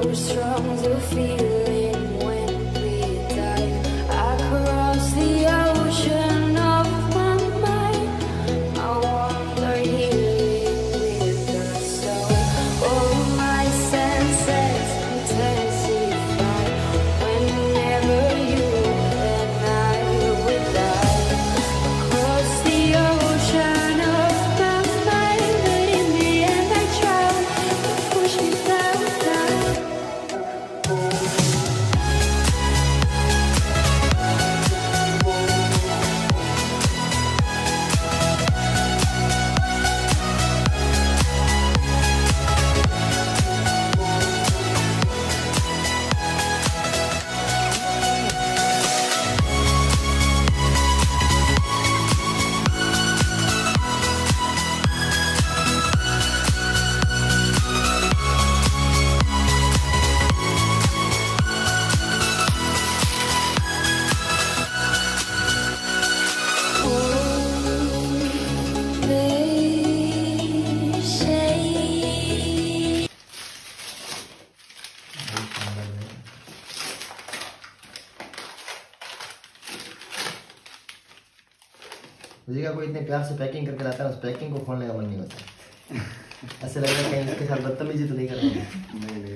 strong the feeling when we dive across the ocean of my mind. I wander healing with the soul. All my senses intensify whenever you and I will dive across the ocean of my mind. But in the end I drown, push me down, down. मुझे क्या कोई इतने प्यार से packing करके लाता है, उस पैकिंग को खोलने का मन नहीं होता। ऐसे लगता है कहीं इसके साथ बदतमीजी तो नहीं कर रहा हूँ।